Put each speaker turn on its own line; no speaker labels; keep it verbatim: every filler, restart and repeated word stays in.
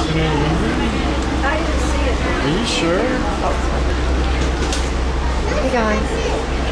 I didn't see it.
Are you sure?
Hey guys.